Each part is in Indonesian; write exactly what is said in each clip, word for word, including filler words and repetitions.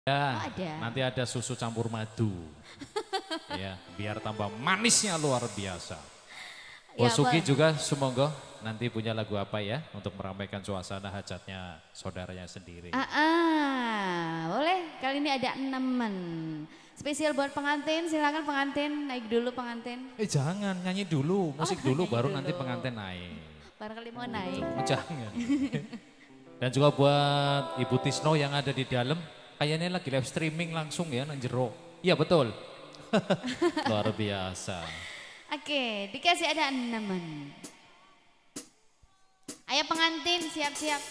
Ya, Oh, ada. nanti ada susu campur madu. Ya, biar tambah manisnya luar biasa. Ya, Bos Suki boleh. juga semoga nanti punya lagu apa ya untuk meramaikan suasana hajatnya saudaranya sendiri. Ah, ah, boleh. Kali ini ada enemen. Spesial buat pengantin, silakan pengantin naik dulu pengantin. Eh jangan, nyanyi dulu, musik Oh, dulu nyanyi baru dulu. nanti pengantin naik. Barangkali mau naik. Jangan. Dan juga buat Ibu Tisno yang ada di dalam, kayaknya lagi live streaming langsung ya nang jero. Iya betul. Luar biasa. Oke, dikasih ada enemen. Ayo pengantin siap-siap.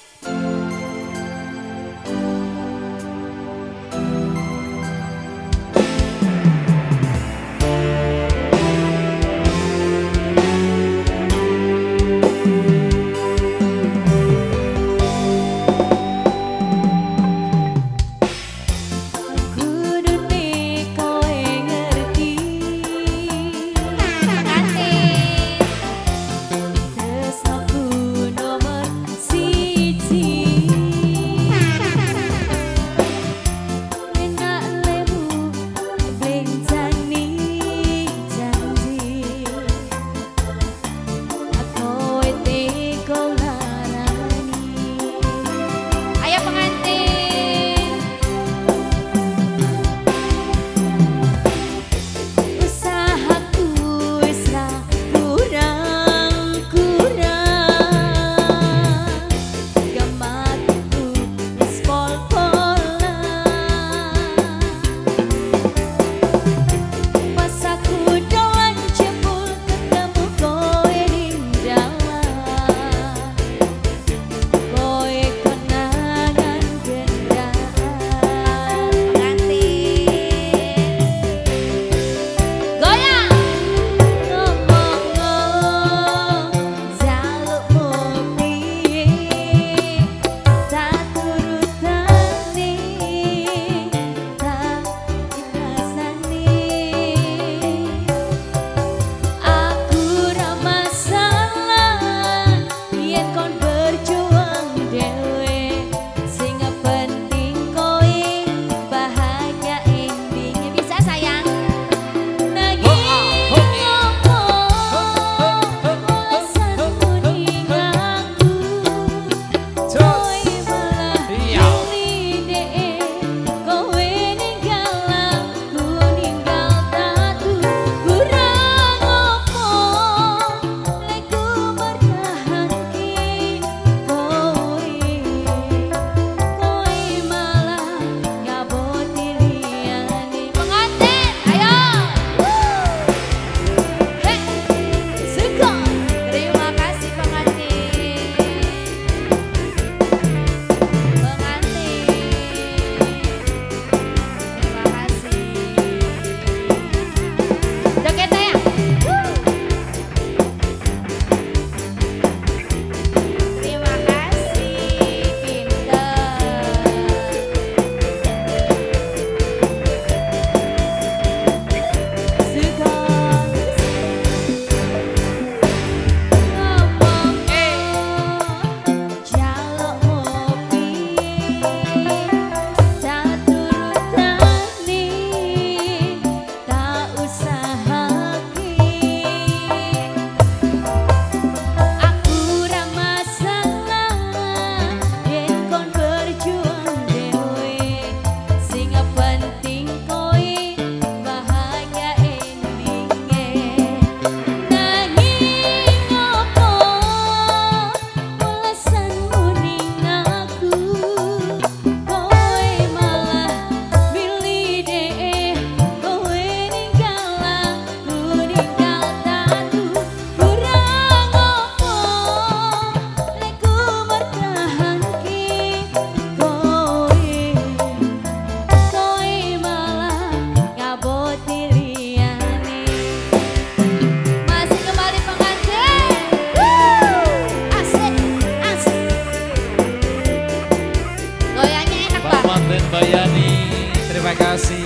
Terima kasih.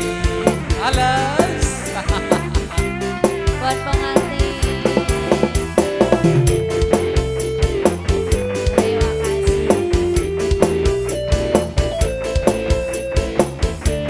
Alas. Buat pengantin. Terima kasih.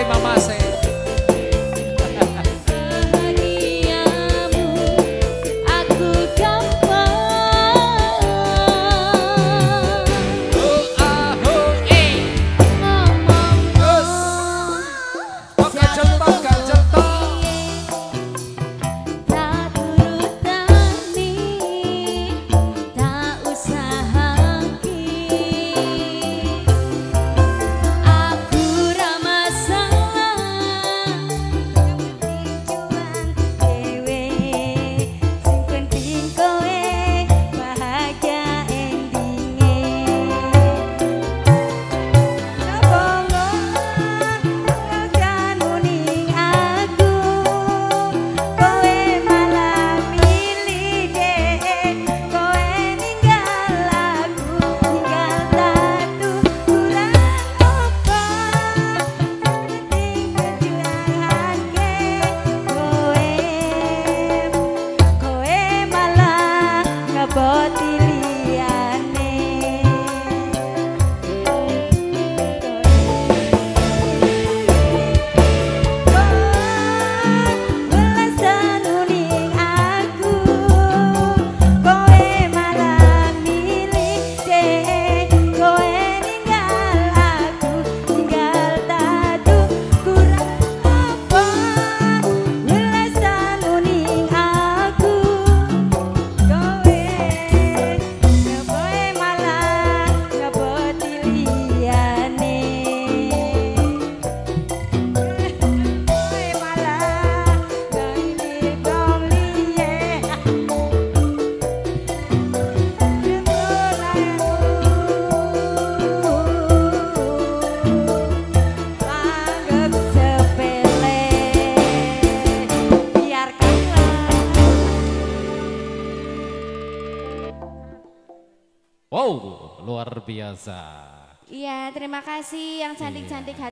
Mama Se. Wow, luar biasa. Iya, terima kasih yang cantik-cantik hati.